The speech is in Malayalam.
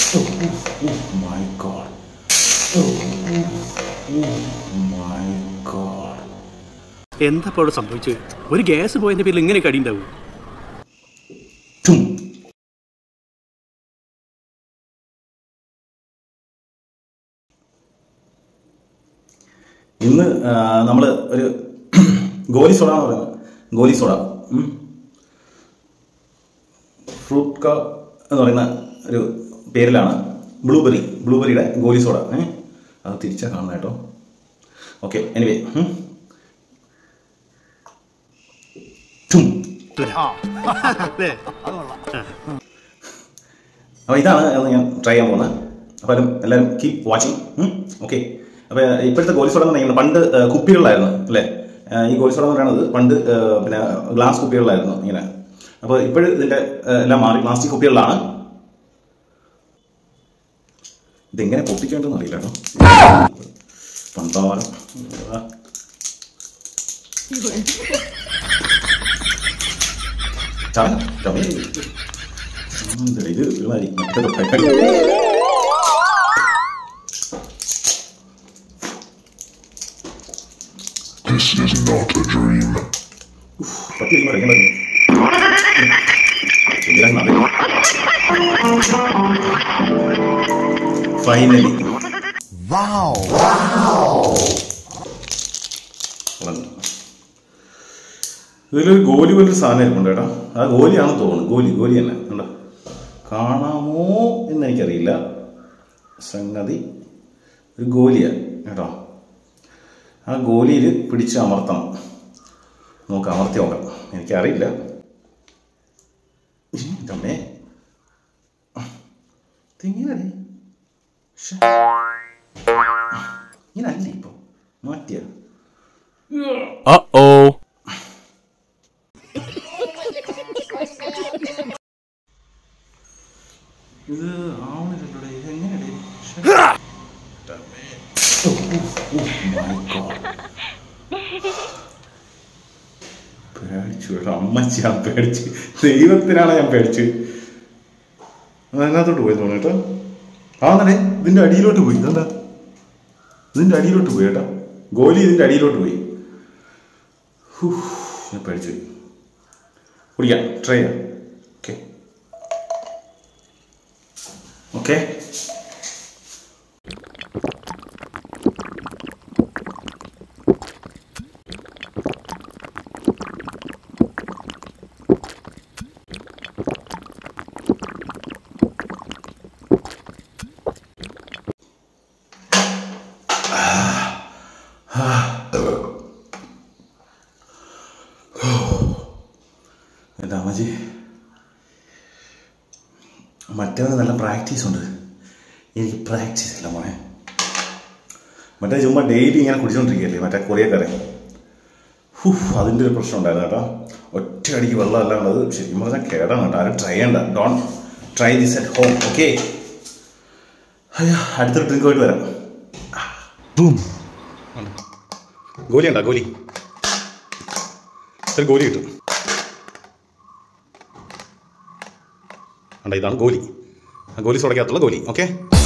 my god. My god. എന്താ ഇപ്പോൾ സംഭവിച്ചത്? ഒരു ഗ്യാസ് പോയതിന്റെ പേരിൽ ഇങ്ങനെ കടി ഉണ്ടാവും? ഇന്ന് നമ്മൾ ഒരു ഗോലി സോഡ എന്ന് പറയുന്നത്, ഗോലി സോഡ ഫ്രൂട്ട് ക എന്ന് പറയുന്ന ഒരു പേരിലാണ് ബ്ലൂബെറിയുടെ ഗോലി സോഡ. അത് തിരിച്ചാൽ കാണുന്ന കേട്ടോ. ഓക്കെ, എനിവേ അപ്പോൾ ഇതാണ് ഞാൻ ട്രൈ ചെയ്യാൻ പോകുന്നത്. അപ്പോൾ എല്ലാവരും കീപ് വാച്ചിങ്. ഓക്കെ, അപ്പോൾ ഇപ്പോഴത്തെ ഗോലി സോഡ എന്ന് പറയുന്നത് പണ്ട് കുപ്പികളിലായിരുന്നു അല്ലേ? ഈ ഗോലി സോഡ എന്ന് പറയുന്നത് പണ്ട് പിന്നെ ഗ്ലാസ് കുപ്പികളിലായിരുന്നു ഇങ്ങനെ. അപ്പോൾ ഇപ്പോഴും ഇതിൻ്റെ എല്ലാം മാറി പ്ലാസ്റ്റിക് കുപ്പികളിലാണ്. ഇതെങ്ങനെ പൊട്ടിക്കേണ്ടതെന്ന് അറിയില്ല കേട്ടോ. പണ്ടാരം ഇത് ഒരുമാതിരി മറ്റേ This is not a dream. Finally. Wow. ഇതിലൊരു ഗോലി പോലൊരു സാധനം ഇരിപ്പുണ്ട് കേട്ടോ. ആ ഗോലിയാണെന്ന് തോന്നുന്നു. ഗോലി തന്നെ കണ്ടോ? കാണാമോ എന്നെനിക്കറിയില്ല. സംഗതി ഒരു ഗോലിയാണ് കേട്ടോ. ആ ഗോലിയിൽ പിടിച്ച് അമർത്തണം. നമുക്ക് അമർത്തി നോക്കാം. എനിക്കറിയില്ല. ഇതമ്മേ ഇങ്ങനല്ലേ? ഇങ്ങനല്ലേ? ഇപ്പൊ മാറ്റിയ ഇത് ആവണില്ലല്ലോ. ഇതെങ്ങനെയല്ലേ? പേടിച്ചു കേട്ടോ. അമ്മച്ചി ഞാൻ പേടിച്ച്, ദൈവത്തിനാണ് ഞാൻ പേടിച്ച്. അതിനകത്തോട്ട് പോയി തോന്നുന്നു കേട്ടോ. ആന്നേ ഇതിൻ്റെ അടിയിലോട്ട് പോയി. ഇതെന്താ? ഇതിൻ്റെ അടിയിലോട്ട് പോയി കേട്ടോ. ഗോലി ഇതിൻ്റെ അടിയിലോട്ട് പോയി. ഞാൻ പേടിച്ചു പോയി. കുടിക്കാം, ട്രൈ ചെയ്യാം. Okay okay. എൻ്റെ അമ്മച്ചി, മറ്റേത് നല്ല പ്രാക്ടീസ് ഉണ്ട്. എനിക്ക് പ്രാക്ടീസ് ഇല്ല മോനെ. മറ്റേ ചുമ്മാ ഡെയിലി ഇങ്ങനെ കുടിച്ചോണ്ടിരിക്കുകയല്ലേ മറ്റേ കൊറിയക്കാരെ. അതിൻ്റെ ഒരു പ്രശ്നം ഉണ്ടായിരുന്നു കേട്ടോ. ഒറ്റയടിക്ക് വെള്ളം എല്ലാം ഉള്ളത് ശരിക്കും പറഞ്ഞാൽ കേടാണ് കേട്ടോ. ആരും ട്രൈ ചെയ്യണ്ട. Don't try this at home. Okay, അടുത്തൊരു ഡ്രിങ്കുമായിട്ട് വരാം. ഗോലി ഉണ്ടോ? ഗോലി ഇത്ര ഗോലി കിട്ടും. ഇതാണ് ഗോലി. ഗോലി സോഡയ്ക്കകത്തുള്ള ഗോലി. ഓക്കെ.